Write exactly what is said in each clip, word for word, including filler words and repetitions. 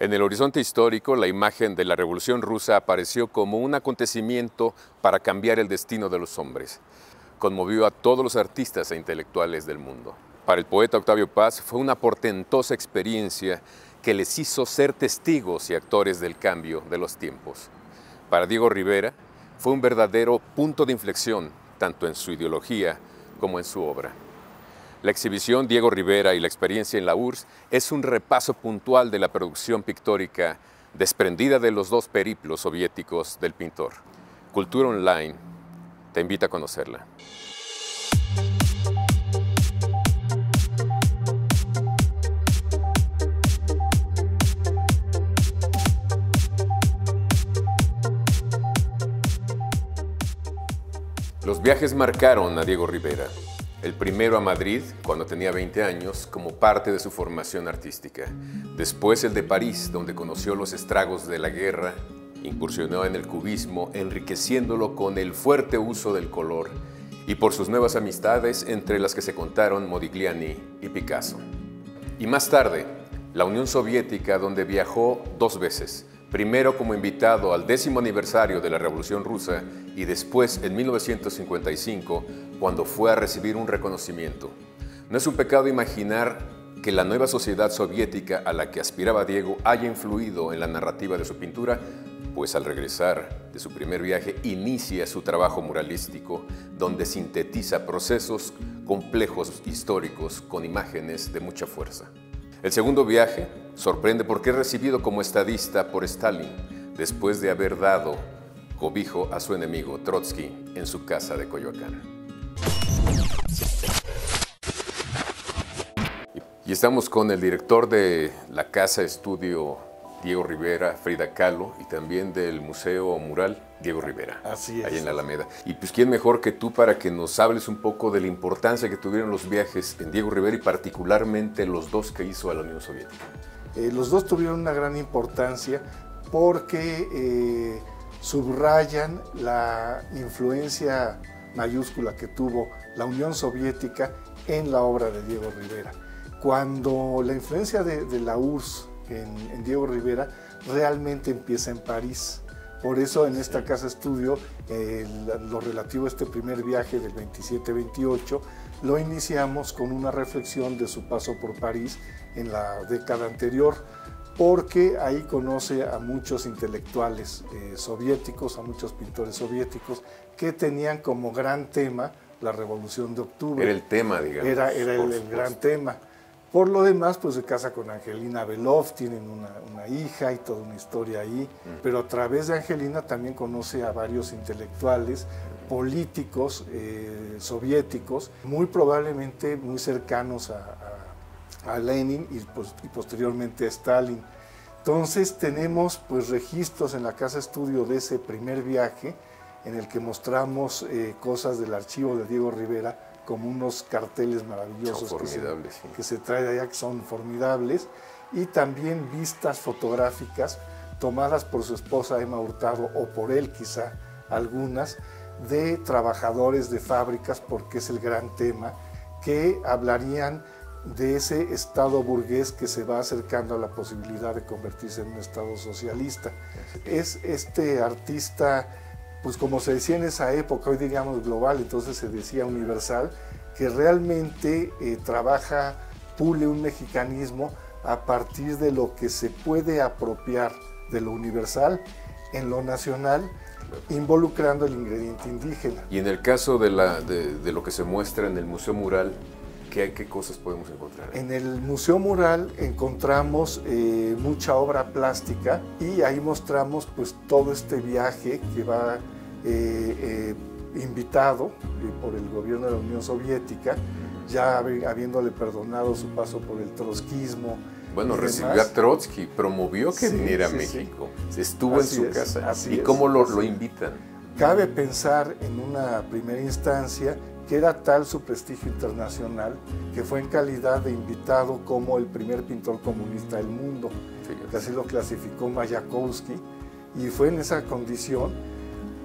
En el horizonte histórico, la imagen de la Revolución Rusa apareció como un acontecimiento para cambiar el destino de los hombres. Conmovió a todos los artistas e intelectuales del mundo. Para el poeta Octavio Paz fue una portentosa experiencia que les hizo ser testigos y actores del cambio de los tiempos. Para Diego Rivera fue un verdadero punto de inflexión, tanto en su ideología como en su obra. La exhibición Diego Rivera y la experiencia en la U R S S es un repaso puntual de la producción pictórica desprendida de los dos periplos soviéticos del pintor. Cultura Online te invita a conocerla. Los viajes marcaron a Diego Rivera. El primero a Madrid, cuando tenía veinte años, como parte de su formación artística. Después el de París, donde conoció los estragos de la guerra, incursionó en el cubismo, enriqueciéndolo con el fuerte uso del color y por sus nuevas amistades, entre las que se contaron Modigliani y Picasso. Y más tarde, la Unión Soviética, donde viajó dos veces. Primero como invitado al décimo aniversario de la Revolución Rusa y después en mil novecientos cincuenta y cinco, cuando fue a recibir un reconocimiento. No es un pecado imaginar que la nueva sociedad soviética a la que aspiraba Diego haya influido en la narrativa de su pintura, pues al regresar de su primer viaje inicia su trabajo muralístico, donde sintetiza procesos complejos históricos con imágenes de mucha fuerza. El segundo viaje sorprende porque es recibido como estadista por Stalin, después de haber dado cobijo a su enemigo Trotsky en su casa de Coyoacán. Y estamos con el director de la Casa Estudio Diego Rivera, Frida Kahlo, y también del Museo Mural Diego Rivera. Así es. Ahí en la Alameda. Y pues, ¿quién mejor que tú para que nos hables un poco de la importancia que tuvieron los viajes en Diego Rivera y particularmente los dos que hizo a la Unión Soviética? Eh, los dos tuvieron una gran importancia porque eh, subrayan la influencia mayúscula que tuvo la Unión Soviética en la obra de Diego Rivera. Cuando la influencia de, de la U R S S en, en Diego Rivera realmente empieza en París. Por eso en esta casa estudio, eh, lo relativo a este primer viaje del veintisiete veintiocho, lo iniciamos con una reflexión de su paso por París en la década anterior, porque ahí conoce a muchos intelectuales eh, soviéticos, a muchos pintores soviéticos, que tenían como gran tema la Revolución de Octubre. Era el tema, digamos. Era, era el, el gran tema. Por lo demás, pues se casa con Angelina Belov, tienen una, una hija y toda una historia ahí, mm. pero a través de Angelina también conoce a varios intelectuales, políticos eh, soviéticos, muy probablemente muy cercanos a, a, a Lenin y, pues, y posteriormente a Stalin. Entonces tenemos pues registros en la Casa Estudio de ese primer viaje, en el que mostramos eh, cosas del archivo de Diego Rivera, como unos carteles maravillosos que se, sí. que se trae de allá, que son formidables, y también vistas fotográficas tomadas por su esposa Emma Hurtado, o por él quizá, algunas, de trabajadores de fábricas, porque es el gran tema, que hablarían de ese estado burgués que se va acercando a la posibilidad de convertirse en un estado socialista. Es este artista, pues como se decía en esa época, hoy diríamos global, entonces se decía universal, que realmente eh, trabaja, pule un mexicanismo a partir de lo que se puede apropiar de lo universal en lo nacional, involucrando el ingrediente indígena. Y en el caso de, la, de, de lo que se muestra en el Museo Mural, ¿qué, qué cosas podemos encontrar? En el Museo Mural encontramos eh, mucha obra plástica y ahí mostramos pues todo este viaje que va eh, eh, invitado eh, por el gobierno de la Unión Soviética, ya habiéndole perdonado su paso por el trotskismo. Bueno, recibió a Trotsky, promovió que sí, viniera sí, a México, sí. estuvo así en su es, casa. ¿Y cómo lo, lo invitan? Cabe pensar en una primera instancia que era tal su prestigio internacional que fue en calidad de invitado como el primer pintor comunista del mundo, sí, que así lo clasificó Mayakovsky, y fue en esa condición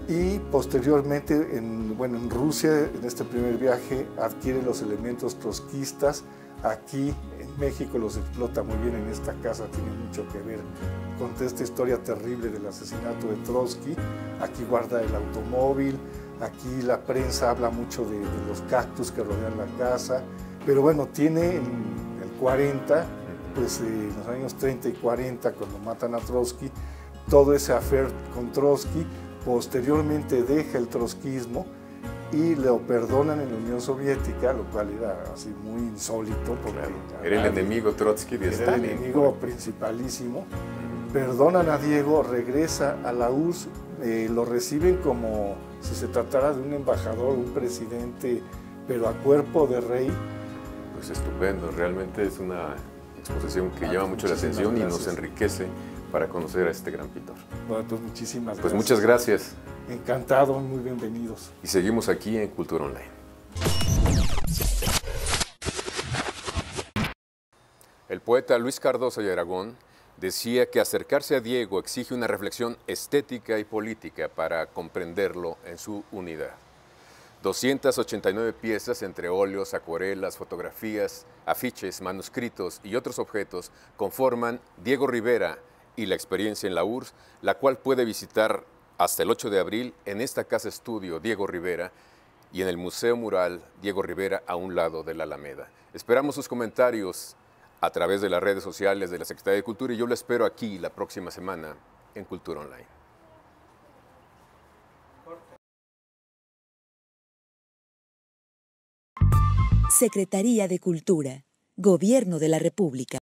y posteriormente, en, bueno, en Rusia, en este primer viaje, adquiere los elementos trotskistas. Aquí en México los explota muy bien, en esta casa tiene mucho que ver con esta historia terrible del asesinato de Trotsky. Aquí guarda el automóvil, aquí la prensa habla mucho de, de los cactus que rodean la casa, pero bueno, tiene en el cuarenta, pues en los años treinta y cuarenta, cuando matan a Trotsky, todo ese affair con Trotsky. Posteriormente deja el trotskismo y lo perdonan en la Unión Soviética, lo cual era así muy insólito. Porque claro, era el enemigo Trotsky de Stalin. Era el enemigo principalísimo. Perdonan a Diego, regresa a la U R S S, eh, lo reciben como si se tratara de un embajador, un presidente, pero a cuerpo de rey. Pues estupendo, realmente es una exposición que ah, llama mucho la atención gracias. Y nos enriquece para conocer a este gran pintor. Bueno, pues muchísimas pues gracias. muchas gracias. Encantado, muy bienvenidos. Y seguimos aquí en Cultura Online. El poeta Luis Cardoso y Aragón decía que acercarse a Diego exige una reflexión estética y política para comprenderlo en su unidad. doscientas ochenta y nueve piezas entre óleos, acuarelas, fotografías, afiches, manuscritos y otros objetos conforman Diego Rivera y la experiencia en la U R S S, la cual puede visitar hasta el ocho de abril en esta casa estudio Diego Rivera y en el Museo Mural Diego Rivera a un lado de la Alameda. Esperamos sus comentarios a través de las redes sociales de la Secretaría de Cultura y yo lo espero aquí la próxima semana en Cultura Online. Secretaría de Cultura, Gobierno de la República.